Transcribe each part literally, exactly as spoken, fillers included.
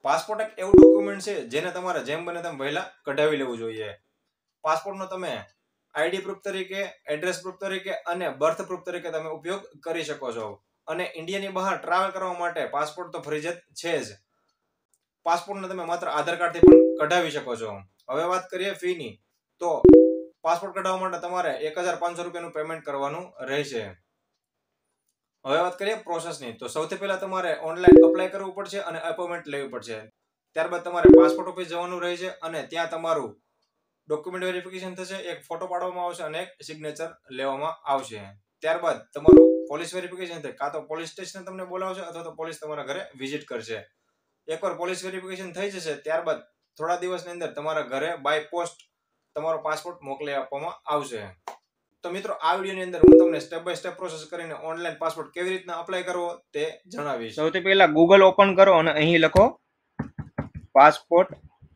Passport એક એવું document છે જેને તમારે જેમ બને તેમ વહેલા કઢાવી લેવું જોઈએ. પાસપોર્ટનો તમે આઈડી પ્રૂફ તરીકે, એડ્રેસ પ્રૂફ તરીકે અને બર્થ પ્રૂફ તરીકે તમે ઉપયોગ કરી શકો છો. અને ઇન્ડિયાની બહાર ટ્રાવેલ કરવા માટે પાસપોર્ટ તો ફરજિયાત છે જ. પાસપોર્ટને તમે માત્ર આધાર કાર્ડથી પણ કઢાવી શકો છો. હવે વાત કરીએ ફીની, તો પાસપોર્ટ કઢાવવા માટે તમારે એક હજાર પાંચસો રૂપિયાનું પેમેન્ટ કરવાનું રહેશે. હવે વાત કરીએ પ્રોસેસની, તો સૌથી પહેલા તમારે ઓનલાઈન અપ્લાય કરવું પડશે અને અપોઇન્ટમેન્ટ લેવી પડશે. ત્યારબાદ તમારે પાસપોર્ટ ઓફિસ જવાનું રહેશે અને ત્યાં તમારું ડોક્યુમેન્ટ વેરિફિકેશન થશે, એક ફોટો પાડવામાં આવશે અને એક સિગ્નેચર લેવામાં આવશે. ત્યારબાદ તમારું પોલીસ વેરિફિકેશન થાય, કાં તો પોલીસ સ્ટેશન તમને બોલાવશે અથવા તો પોલીસ તમારા ઘરે વિઝિટ કરશે. એકવાર પોલીસ વેરિફિકેશન થઈ જશે ત્યારબાદ થોડા દિવસની અંદર તમારા ઘરે બાય પોસ્ટ તમારો પાસપોર્ટ મોકલી આપવામાં આવશે. તો મિત્રો, આ વિડીયોની અંદર હું તમને સ્ટેપ બાય સ્ટેપ પ્રોસેસ કરીને ઓનલાઈન પાસપોર્ટ કેવી રીતના અપ્લાય કરવો તે જણાવીશ. સૌથી પહેલા ગૂગલ ઓપન કરો અને અહીં લખો પાસપોર્ટ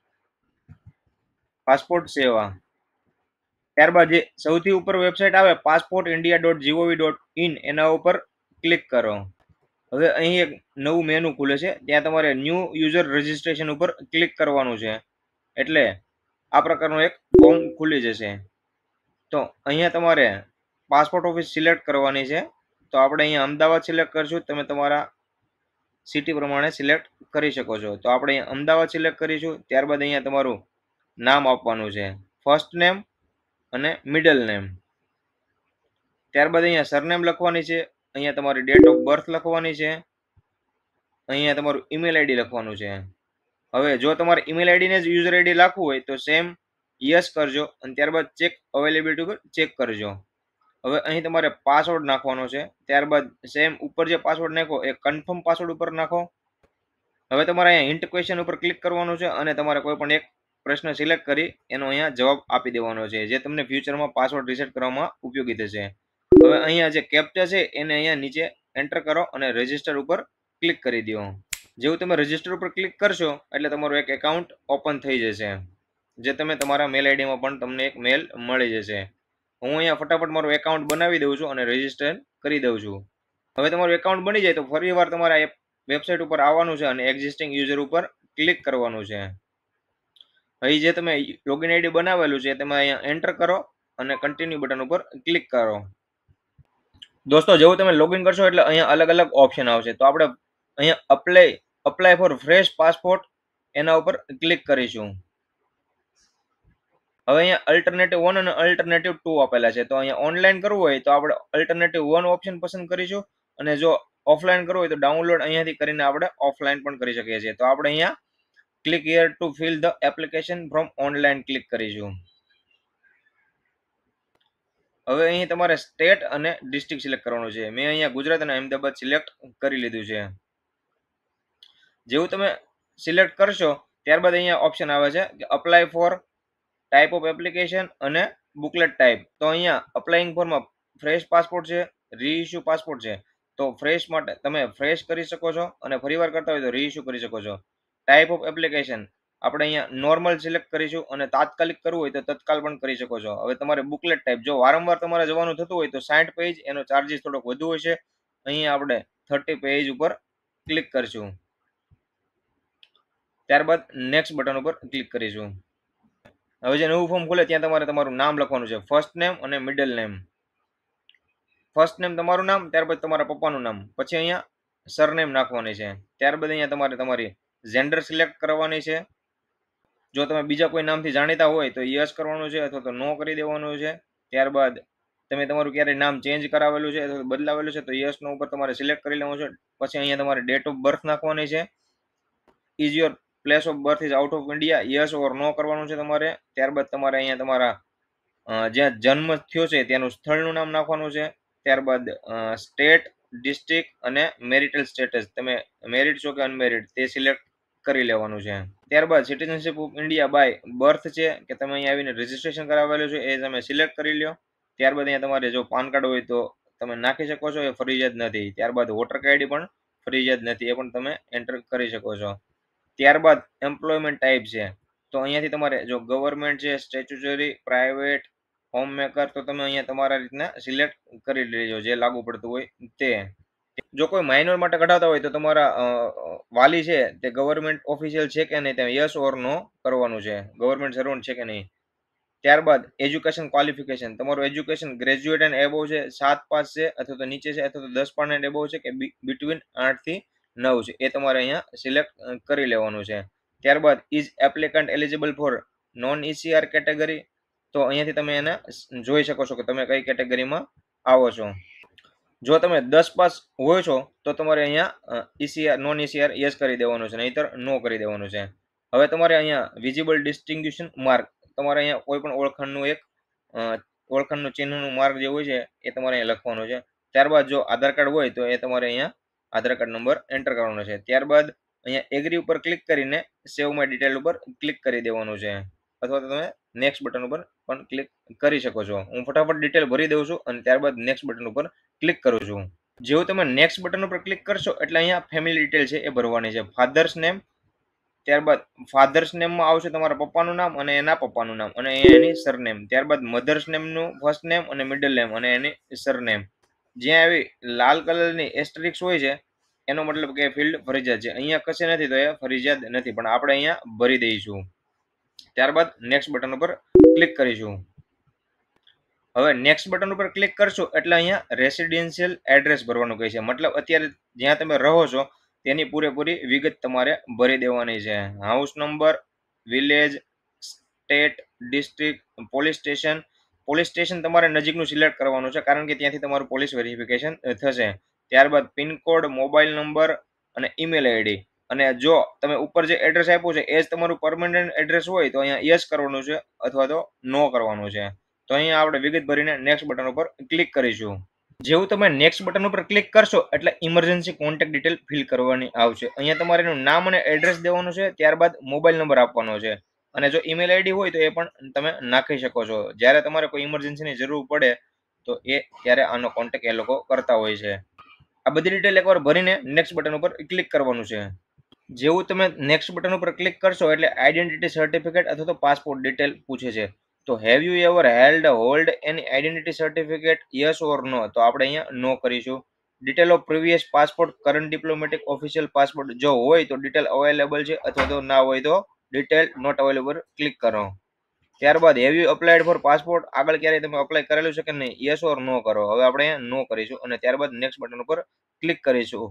પાસપોર્ટ સેવા. ત્યારબાદ જે સૌથી ઉપર વેબસાઇટ આવે passport India dot G O V dot in એના ઉપર ક્લિક કરો. હવે અહીં એક નવું મેનુ ખુલે છે, ત્યાં તમારે ન્યૂ યુઝર રજિસ્ટ્રેશન ઉપર ક્લિક કરવાનું છે. એટલે આ પ્રકારનું એક ફોર્મ ખુલી જશે. તો અહીંયા તમારે પાસપોર્ટ ઓફિસ સિલેક્ટ કરવાની છે. તો આપણે અહીંયા અમદાવાદ સિલેક્ટ કરશું, તમે તમારા સિટી પ્રમાણે સિલેક્ટ કરી શકો છો. તો આપણે અહીંયા અમદાવાદ સિલેક્ટ કરીશું. ત્યારબાદ અહીંયા તમારું નામ આપવાનું છે, ફર્સ્ટ નેમ અને મિડલ નેમ. ત્યારબાદ અહીંયા સરનેમ લખવાની છે, અહીંયા તમારી ડેટ ઓફ બર્થ લખવાની છે, અહીંયા તમારું ઈમેલ આઈડી લખવાનું છે. હવે જો તમારે ઈમેલ આઈડીને જ યુઝર આઈડી લખવું હોય તો સેમ યસ કરજો અને ત્યારબાદ ચેક અવેલેબિલિટી ઉપર ચેક કરજો. હવે અહીં તમારે પાસવર્ડ નાખવાનો છે. ત્યારબાદ સેમ ઉપર જે પાસવર્ડ નાખો એ કન્ફર્મ પાસવર્ડ ઉપર નાખો. હવે તમારે અહીંયા હિન્ટ ક્વેશ્ચન ઉપર ક્લિક કરવાનું છે અને તમારે કોઈ પણ એક પ્રશ્ન સિલેક્ટ કરી એનો અહીંયા જવાબ આપી દેવાનો છે, જે તમને ફ્યુચરમાં પાસવર્ડ રીસેટ કરવામાં ઉપયોગી થશે. હવે અહીંયા જે કેપ્ચા છે એને અહીંયા નીચે એન્ટર કરો અને રજિસ્ટર ઉપર ક્લિક કરી દો. જેવું તમે રજિસ્ટર ઉપર ક્લિક કરશો એટલે તમારું એક એકાઉન્ટ ઓપન થઈ જશે, જે તમે તમારા મેલ આઈડીમાં પણ તમને એક મેલ મળી જશે. હું અહીંયા ફટાફટ મારું એકાઉન્ટ બનાવી દઉં છું અને રજિસ્ટર કરી દઉં છું. હવે તમારું એકાઉન્ટ બની જાય તો ફરી વાર તમારા વેબસાઇટ ઉપર આવવાનું છે અને એક્ઝિસ્ટિંગ યુઝર ઉપર ક્લિક કરવાનું છે. અહીં જે તમે લોગિન આઈડી બનાવેલું છે તમે અહીંયા એન્ટર કરો અને કન્ટિન્યુ બટન ઉપર ક્લિક કરો. દોસ્તો, જેવું તમે લોગિન કરશો એટલે અહીંયા અલગ અલગ ઓપ્શન આવશે. તો આપણે અહીંયા apply apply for fresh passport એના ઉપર ક્લિક કરીશું. હવે અહીંયા અલ્ટરનેટિવ વન અને અલ્ટરનેટિવ ટુ આપેલા છે. તો અહીંયા ઓનલાઈન કરવું હોય તો આપણે અલ્ટરનેટિવ વન ઓપ્શન પસંદ કરીશું અને જો ઓફલાઈન કરવું હોય તો ડાઉનલોડ અહીંયાથી કરીને આપણે ઓફલાઈન પણ કરી શકીએ છીએ. તો આપણે અહીંયા click here to fill the application from online click કરીશું. હવે અહીં તમારે સ્ટેટ અને ડિસ્ટ્રિક્ટ સિલેક્ટ કરવાનું છે. મેં અહીંયા ગુજરાત અને અમદાવાદ સિલેક્ટ કરી લીધું છે. જેવું તમે સિલેક્ટ કરશો ત્યારબાદ અહીંયા ઓપ્શન આવે છે કે apply for type of application અને બુકલેટ ટાઈપ. તો અહીંયા અપ્લાયિંગ ફોરમાં ફ્રેશ પાસપોર્ટ છે, રીઇશ્યુ પાસપોર્ટ છે. તો ફ્રેશ માટે તમે ફ્રેશ કરી શકો છો અને ફરીવાર કરતા હોય તો રીઇશ્યુ કરી શકો છો. ટાઈપ ઓફ એપ્લિકેશન આપણે અહીંયા નોર્મલ સિલેક્ટ કરીશું અને તાત્કાલિક કરવું હોય તો તત્કાલ પણ કરી શકો છો. હવે તમારે બુકલેટ ટાઈપ જો વારંવાર તમારે જવાનું થતું હોય તો સાઠ પેજ એનો ચાર્જીસ થોડોક વધુ હોય છે. અહીંયા આપણે થર્ટી પેજ ઉપર ક્લિક કરીશું. ત્યારબાદ નેક્સ્ટ બટન ઉપર ક્લિક કરીશું. હવે જે નવું ફોર્મ ખુલે ત્યાં તમારે તમારું નામ લખવાનું છે, ફર્સ્ટ નેમ અને મિડલ નેમ. ફર્સ્ટ નેમ તમારું નામ, ત્યારબાદ તમારા પપ્પાનું નામ, પછી અહીંયા સરનેમ નાખવાની છે. ત્યારબાદ અહીંયા તમારે તમારી જેન્ડર સિલેક્ટ કરવાની છે. જો તમે બીજા કોઈ નામથી જાણીતા હોય તો યસ કરવાનું છે અથવા તો નો કરી દેવાનું છે. ત્યારબાદ તમે તમારું ક્યારે નામ ચેન્જ કરાવેલું છે અથવા બદલાવેલું છે તો યસ નો ઉપર તમારે સિલેક્ટ કરી લેવાનું છે. પછી અહીંયા તમારે ડેટ ઓફ બર્થ નાખવાની છે. Is your place of birth is out of India, yes or no કરવાનું છે તમારે. ત્યારબાદ તમારે અહીંયા તમારા જ્યાં જન્મ થયો છે ત્યાંનું સ્થળનું નામ નાખવાનું છે. ત્યારબાદ સ્ટેટ, ડિસ્ટ્રિક્ટ અને મેરિટલ સ્ટેટસ, તમે મેરિડ છો કે અનમેરિડ તે સિલેક્ટ કરી લેવાનું છે. ત્યારબાદ citizenship of India by birth છે કે તમે અહીંયા આવીને રજીસ્ટ્રેશન કરાવેલું છે એ તમે સિલેક્ટ કરી લો. ત્યારબાદ અહીંયા તમારે જો પાન કાર્ડ હોય તો તમે નાખી શકો છો, એ ફરજિયાત નથી. ત્યારબાદ વોટર આઈડી પણ ફરજિયાત નથી, એ પણ તમે એન્ટર કરી શકો છો. ત્યારબાદ એમ્પ્લોયમેન્ટ ટાઈપ છે. તો અહીંયાથી તમારે જો ગવર્મેન્ટ છે, સ્ટેચ્યુટરી, પ્રાઇવેટ, હોમ મેકર, તો તમે અહીંયા તમારા રીતના સિલેક્ટ કરી લેજો જે લાગુ પડતું હોય તે. જો કોઈ માઇનોર માટે કઢાવતા હોય તો તમારા અ, વાલી છે તે ગવર્મેન્ટ ઓફિશિયલ છે કે નહીં, ત્યાં યસ ઓર નો કરવાનું છે, ગવર્મેન્ટ સર્વન્ટ છે કે નહીં. ત્યારબાદ એજ્યુકેશન ક્વોલિફિકેશન, તમારું એજ્યુકેશન ગ્રેજ્યુએટ એન્ડ એબોવ છે, સાત પાસ છે અથવા તો નીચે છે, અથવા તો દસ પાસ એન્ડ એબોવ છે, કે બિટવીન આઠ થી નવ છે, એ તમારે અહીંયા સિલેક્ટ કરી લેવાનું છે. ત્યારબાદ is applicant eligible for non ECR category, તો અહીંયાથી તમે એને જોઈ શકો છો કે તમે કઈ કેટેગરીમાં આવો છો. જો તમે દસ પાસ હોય છો તો તમારે અહીંયા ઈસીઆર નોન ઈસીઆર યસ કરી દેવાનું છે, નહીતર નો કરી દેવાનું છે. હવે તમારે અહીંયા વિઝિબલ ડિસ્ટિંગ્યુશન માર્ક, તમારે અહીંયા કોઈ પણ ઓળખાણનું એક અ, ઓળખાણનું ચિહ્નનું માર્ક જે હોય છે એ તમારે અહીંયા લખવાનું છે. ત્યારબાદ જો આધાર કાર્ડ હોય તો એ તમારે અહીંયા આધાર કાર્ડ નંબર એન્ટર કરવાનો છે. ત્યારબાદ અહીંયા એગ્રી ઉપર ક્લિક કરીને સેવ માય ડિટેલ ઉપર ક્લિક કરી દેવાનું છે, અથવા તો તમે નેક્સ્ટ બટન ઉપર પણ ક્લિક કરી શકો છો. હું ફટાફટ ડિટેલ ભરી દઉં છું અને ત્યારબાદ નેક્સ્ટ બટન ઉપર ક્લિક કરું છું. જેવું તમે નેક્સ્ટ બટન ઉપર ક્લિક કરશો એટલે અહીંયા ફેમિલી ડિટેલ છે એ ભરવાની છે. ફાધર્સ નેમ, ત્યારબાદ ફાધર્સ નેમમાં આવશે તમારા પપ્પાનું નામ અને એના પપ્પાનું નામ અને એની સરનેમ. ત્યારબાદ મધર્સ નેમનું ફર્સ્ટ નેમ અને મિડલ નેમ અને એની સરનેમ. જ્યાં આવી લાલ કલરની એસ્ટરિક્સ હોય છે એનો મતલબ કે ફિલ્ડ ફરજિયાત છે. અહીંયા કશે નથી તો એ ફરજિયાત નથી, પણ આપણે અહીંયા ભરી દઈશું. ત્યારબાદ નેક્સ્ટ બટન ઉપર ક્લિક કરીશું. હવે નેક્સ્ટ બટન ઉપર ક્લિક કરશો એટલે અહીંયા રેસિડેન્શિયલ એડ્રેસ ભરવાનું કહે છે, મતલબ અત્યારે જ્યાં તમે રહો છો તેની પૂરેપૂરી વિગત તમારે ભરી દેવાની છે. House number, village, state, district, police station. Police station તમારે નજીકનું સિલેક્ટ કરવાનું છે કારણ કે ત્યાંથી તમારું પોલીસ વેરિફિકેશન થશે. ત્યારબાદ પિનકોડ, મોબાઈલ નંબર અને ઈમેલ આઈડી. અને જો તમે ઉપર જે એડ્રેસ આપ્યું છે એ જ તમારું પરમનન્ટ એડ્રેસ હોય તો અહીંયા યસ કરવાનું છે અથવા તો નો કરવાનું છે. તો અહીંયા આપણે વિગત ભરીને નેક્સ્ટ બટન ઉપર ક્લિક કરીશું. જેવું તમે નેક્સ્ટ બટન ઉપર ક્લિક કરશો એટલે ઇમરજન્સી કોન્ટેક્ટ ડિટેલ ફિલ કરવાની આવશે. અહીંયા તમારે એનું નામ અને એડ્રેસ દેવાનું છે, ત્યારબાદ મોબાઈલ નંબર આપવાનો છે અને જો ઈમેલ આઈડી હોય તો એ પણ તમે નાખી શકો છો. જ્યારે તમારે કોઈ ઇમરજન્સીની જરૂર પડે તો એ ત્યારે આનો કોન્ટેક્ટ એ લોકો કરતા હોય છે. આ બધી ડિટેલ એકવાર ભરીને નેક્સ્ટ બટન ઉપર ક્લિક કરવાનું છે. જેવું તમે નેક્સ્ટ બટન ઉપર ક્લિક કરશો એટલે આઈડેન્ટિટી સર્ટિફિકેટ અથવા તો પાસપોર્ટ ડિટેલ પૂછે છે. તો have you ever held hold any identity certificate, yes or no, તો આપણે અહીંયા નો કરીશું. Detail of previous passport, current diplomatic official passport, જો હોય તો ડિટેલ અવેલેબલ છે અથવા તો ના હોય તો ડિટેલ નોટ અવેલેબલ ક્લિક કરો. ત્યારબાદ have you applied for passport, આગળ ક્યારેય તમે અપ્લાય કરેલું છે કે નહીં, યસ ઓર નો કરો. હવે આપણે અહીંયા નો કરીશું અને ત્યારબાદ નેક્સ્ટ બટન ઉપર ક્લિક કરીશું.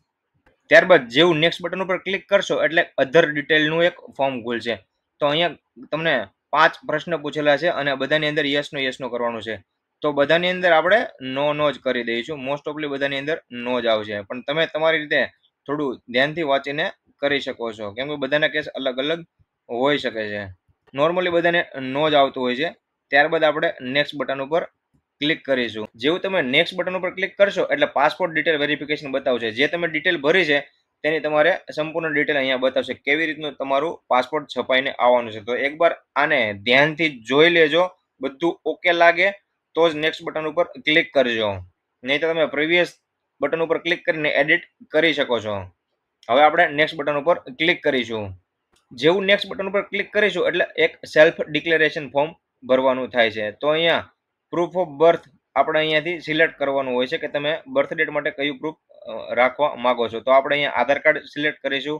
ત્યારબાદ જેવું નેક્સ્ટ બટન ઉપર ક્લિક કરશો એટલે અધર ડિટેલનું એક ફોર્મ ખુલશે. તો અહીંયા તમને પાંચ પ્રશ્ન પૂછેલા છે અને બધાની અંદર યસ નો યસ નો કરવાનું છે. તો બધાની અંદર આપણે નો નો જ કરી દઈશું. મોસ્ટ ઓફલી બધાની અંદર નો જ આવશે, પણ તમે તમારી રીતે થોડું ધ્યાનથી વાંચીને કરી શકો છો કેમ કે બધાના કેસ અલગ અલગ હોઈ શકે છે. નોર્મલી બધાને નો જ આવતું હોય છે. ત્યારબાદ આપણે નેક્સ્ટ બટન ઉપર ક્લિક કરીશું. જેવું તમે નેક્સ્ટ બટન ઉપર ક્લિક કરશો એટલે પાસપોર્ટ ડિટેલ વેરિફિકેશન બતાવશે. જે તમે ડિટેલ ભરી છે તેની તમારે સંપૂર્ણ ડિટેલ અહીંયા બતાવશે કેવી રીતનું તમારું પાસપોર્ટ છપાઈને આવવાનું છે. તો એકવાર આને ધ્યાનથી જોઈ લેજો, બધું ઓકે લાગે તો જ નેક્સ્ટ બટન ઉપર ક્લિક કરજો, નહીં તો તમે પ્રીવિયસ બટન ઉપર ક્લિક કરીને એડિટ કરી શકો છો. હવે આપણે નેક્સ્ટ બટન ઉપર ક્લિક કરીશું. જેવું નેક્સ્ટ બટન ઉપર ક્લિક કરીશું એટલે એક સેલ્ફ ડિક્લેરેશન ફોર્મ ભરવાનું થાય છે. તો અહીંયા પ્રૂફ ઓફ બર્થ આપણે અહીંયાથી સિલેક્ટ કરવાનું હોય છે કે તમે બર્થ ડેટ માટે કયું પ્રૂફ રાખવા માંગો છો. તો આપણે અહીંયા આધાર કાર્ડ સિલેક્ટ કરીશું.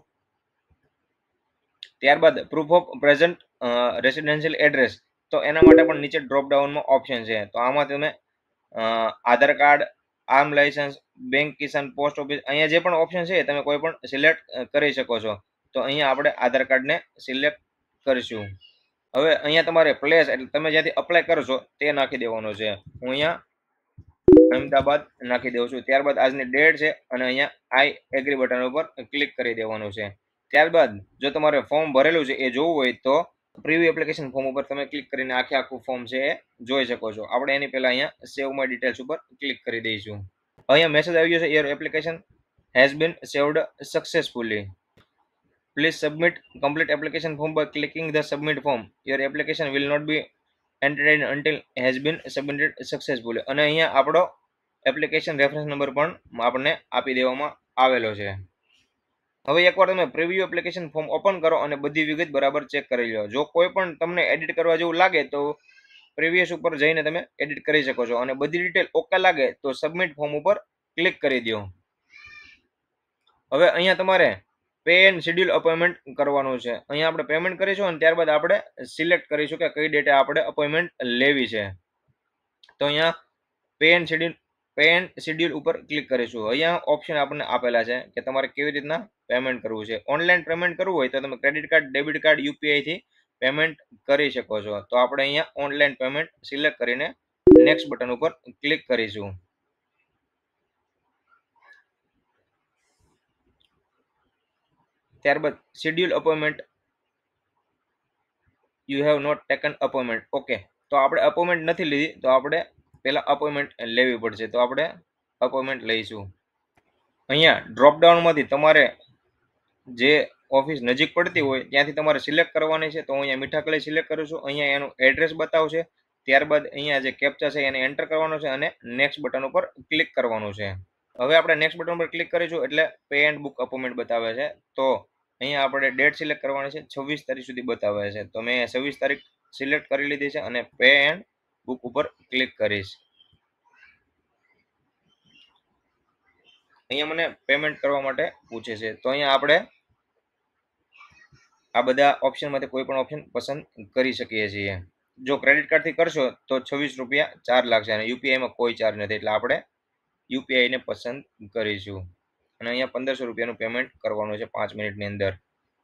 ત્યારબાદ proof of present residential address, તો એના માટે પણ નીચે ડ્રોપ ડાઉનમાં ઓપ્શન છે. તો આમાં તમે Aadhaar card, arm licence, bank Kisan, post office, અહીંયા જે પણ ઓપ્શન છે તમે કોઈ પણ સિલેક્ટ કરી શકો છો. તો અહીંયા આપણે આધાર કાર્ડને સિલેક્ટ કરીશું. હવે અહીંયા તમારે પ્લેસ એટલે તમે જ્યાંથી અપ્લાય કરશો તે નાખી દેવાનું છે. હું અહીંયા અમદાવાદ નાખી દઉં છું. ત્યારબાદ આજની ડેટ છે અને અહીંયા આઈ એગ્રી બટન ઉપર ક્લિક કરી દેવાનું છે. ત્યારબાદ જો તમારે ફોર્મ ભરેલું છે એ જોવું હોય તો પ્રીવ્યુ એપ્લિકેશન ફોર્મ ઉપર તમે ક્લિક કરીને આખે આખું ફોર્મ છે એ જોઈ શકો છો. આપણે એની પહેલા અહીંયા સેવ માય ડિટેલ્સ ઉપર ક્લિક કરી દઈશું. અહીંયા મેસેજ આવી ગયો છે, your application has been saved successfully, please submit complete application form by clicking the submit form, your application will not be entertain until has been submitted successfully. અને અહીંયા આપણો એપ્લિકેશન રેફરન્સ નંબર પણ આપણને આપી દેવામાં આવેલો છે. હવે એકવાર તમે પ્રિવ્યુ એપ્લિકેશન ફોર્મ ઓપન કરો અને બધી વિગત બરાબર ચેક કરી લો. જો કોઈ પણ તમને એડિટ કરવા જેવું લાગે તો પ્રીવિયસ ઉપર જઈને તમે એડિટ કરી શકો છો અને બધી ડિટેલ ઓકે લાગે તો સબમિટ ફોર્મ ઉપર ક્લિક કરી દો. હવે અહીંયા તમારે પે એન્ડ શેડ્યુલ અપોઇન્ટમેન્ટ કરવાનું છે. અહીંયા આપણે પેમેન્ટ કરીશું અને ત્યારબાદ આપણે સિલેક્ટ કરીશું કે કઈ ડેટે આપણે અપોઇન્ટમેન્ટ લેવી છે. તો અહીંયા pay and schedule pay and schedule ઉપર ક્લિક કરીશું. અહીંયા ઓપ્શન આપણને આપેલા છે કે તમારે કેવી રીતના પેમેન્ટ કરવું છે. ઓનલાઈન પેમેન્ટ કરવું હોય તો તમે credit card, debit card, UPI થી પેમેન્ટ કરી શકો છો. તો આપણે અહીંયા ઓનલાઈન પેમેન્ટ સિલેક્ટ કરીને નેક્સ્ટ બટન ઉપર ક્લિક કરીશું. ત્યારબાદ schedule appointment, you have not taken appointment. Okay, તો આપણે અપોઇન્ટમેન્ટ નથી લીધી તો આપણે પહેલા અપોઇન્ટમેન્ટ લેવી પડશે. તો આપણે અપોઇન્ટમેન્ટ લઈશું. અહીંયા ડ્રોપડાઉનમાંથી તમારે જે ઓફિસ નજીક પડતી હોય ત્યાંથી તમારે સિલેક્ટ કરવાની છે. તો અહીંયા મીઠાકલી સિલેક્ટ કરું છું. અહીંયા એનું એડ્રેસ બતાવશે. ત્યારબાદ અહીંયા જે કેપ્ચા છે એને એન્ટર કરવાનો છે અને નેક્સ્ટ બટન ઉપર ક્લિક કરવાનું છે. હવે આપણે નેક્સ્ટ બટન ઉપર ક્લિક કરીશું એટલે પે એન્ડ બુક અપોઇન્ટમેન્ટ બતાવે છે. તો અહીંયા આપણે ડેટ સિલેક્ટ કરવાની છે. છવ્વીસ તારીખ સુધી બતાવે છે. તો મેં છવ્વીસ તારીખ સિલેક્ટ કરી લીધી છે અને પે એન્ડ બુક ઉપર ક્લિક કરીશ. અહીંયા મને પેમેન્ટ કરવા માટે પૂછે છે. તો અહીંયા આપણે આ બધા ઓપ્શનમાંથી કોઈ પણ ઓપ્શન પસંદ કરી શકીએ છીએ. જો ક્રેડિટ કાર્ડથી કરશો તો છવ્વીસ રૂપિયા ચાર્જ લાગશે અને યુપીઆઈમાં કોઈ ચાર્જ નથી. એટલે આપણે યુપીઆઈને પસંદ કરીશું અને અહીંયા પંદરસો રૂપિયાનું પેમેન્ટ કરવાનું છે પાંચ મિનિટની અંદર.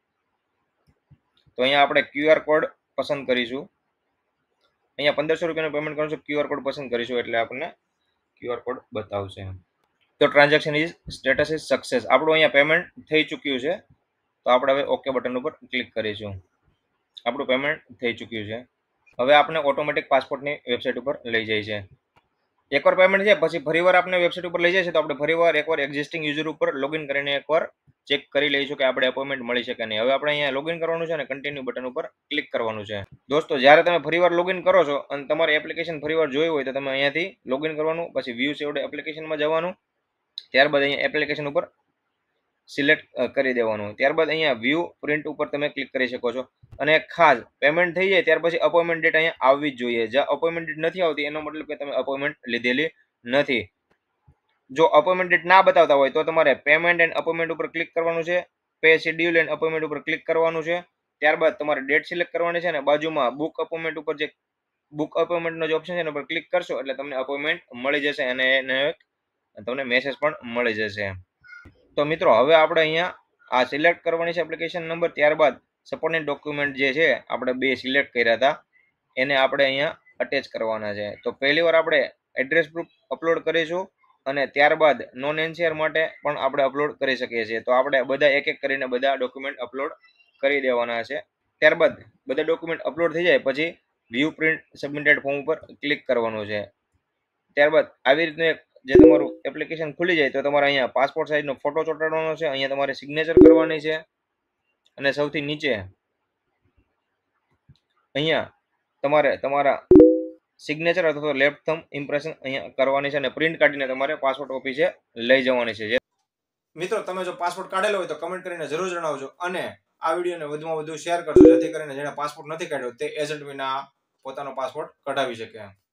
તો અહીંયા આપણે ક્યુઆર કોડ પસંદ કરીશું. અહીંયા પંદરસો રૂપિયાનું પેમેન્ટ કરશું, ક્યુઆર કોડ પસંદ કરીશું એટલે આપણને ક્યુઆર કોડ બતાવશે. તો transaction is status is success. આપણું અહીંયા પેમેન્ટ થઈ ચૂક્યું છે. તો આપણે હવે ઓકે બટન ઉપર ક્લિક કરીશું. આપણું પેમેન્ટ થઈ ચૂક્યું છે. હવે આપણે ઓટોમેટિક પાસપોર્ટની વેબસાઇટ ઉપર લઈ જાય છે. એકવાર પેમેન્ટ છે પછી ફરીવાર આપણે વેબસાઇટ ઉપર લઈ જાય છે. તો આપણે ફરીવાર એકવાર એક્ઝિસ્ટિંગ યુઝર ઉપર લોગિન કરીને એકવાર ચેક કરી લઈશું કે આપણે અપોઇન્ટમેન્ટ મળી છે કે નહીં. હવે આપણે અહીંયા લોગિન કરવાનું છે અને કન્ટિન્યુ બટન ઉપર ક્લિક કરવાનું છે. દોસ્તો, જ્યારે તમે ફરીવાર લોગિન કરો છો અને તમારી એપ્લિકેશન ફરીવાર જોઈ હોય તો તમે અહીંયાથી લોગિન કરવાનું, પછી વ્યૂ સેવડ એપ્લિકેશનમાં જવાનું, ત્યારબાદ અહીંયા એપ્લિકેશન ઉપર સિલેક્ટ કરી દેવાનું. ત્યારબાદ અહીંયા વ્યૂ પ્રિન્ટ ઉપર તમે ક્લિક કરી શકો છો. અને ખાસ પેમેન્ટ થઈ જાય ત્યાર પછી અપોઇન્ટમેન્ટ ડેટ અહીંયા આવવી જ જોઈએ. જ્યાં અપોઇન્ટમેન્ટ ડેટ નથી આવતી એનો મતલબ કે તમે અપોઇન્ટમેન્ટ લીધેલી નથી. જો અપોઇન્ટમેન્ટ ડેટ ના બતાવતા હોય તો તમારે પેમેન્ટ એન્ડ અપોઇન્ટમેન્ટ ઉપર ક્લિક કરવાનું છે. પે શેડ્યુલ એન્ડ અપોઇન્ટમેન્ટ ઉપર ક્લિક કરવાનું છે. ત્યારબાદ તમારે ડેટ સિલેક્ટ કરવાની છે અને બાજુમાં બુક અપોઇન્ટમેન્ટ ઉપર જે બુક અપોઇન્ટમેન્ટનો જે ઓપ્શન છે એના પર ક્લિક કરશો એટલે તમને અપોઇન્ટમેન્ટ મળી જશે અને એને તમને મેસેજ પણ મળી જશે. તો મિત્રો, હવે આપણે અહીંયા આ સિલેક્ટ કરવાની છે એપ્લિકેશન નંબર. ત્યારબાદ સપોર્ટિંગ ડોક્યુમેન્ટ જે છે આપણે બે સિલેક્ટ કર્યા હતા એને આપણે અહીંયા અટેચ કરવાના છે. તો પહેલી વાર આપણે એડ્રેસ પ્રૂફ અપલોડ કરીશું અને ત્યારબાદ નોન એનસીઆર માટે પણ આપણે અપલોડ કરી શકીએ છીએ. તો આપણે બધા એક એક કરીને બધા ડોક્યુમેન્ટ અપલોડ કરી દેવાના છે. ત્યારબાદ બધા ડોક્યુમેન્ટ અપલોડ થઈ જાય પછી વ્યૂ પ્રિન્ટ સબમિટેડ ફોર્મ ઉપર ક્લિક કરવાનું છે. ત્યારબાદ આવી રીતનું એક જે તમારું એપ્લિકેશન ખુલી જાય તો તમારે અહીંયા પાસપોર્ટ સાઇઝનો ફોટો ચોંટાડવાનો છે. અહીંયા તમારે સિગ્નેચર કરવાની છે અને સૌથી નીચે અહીંયા તમારે તમારા સિગ્નેચર અથવા લેફ્ટ થંબ ઇમ્પ્રેશન અહીંયા કરવાની છે અને પ્રિન્ટ કાઢીને તમારે પાસપોર્ટ ઓફિસે લઈ જવાની છે. મિત્રો, તમે જો પાસપોર્ટ કાઢેલો હોય તો કમેન્ટ કરીને જરૂર જણાવજો અને આ વિડીયોને વધુમાં વધુ શેર કરજો જેથી કરીને જેને પાસપોર્ટ નથી કાઢ્યો તે એજન્ટ વિના પોતાનો પાસપોર્ટ કઢાવી શકે.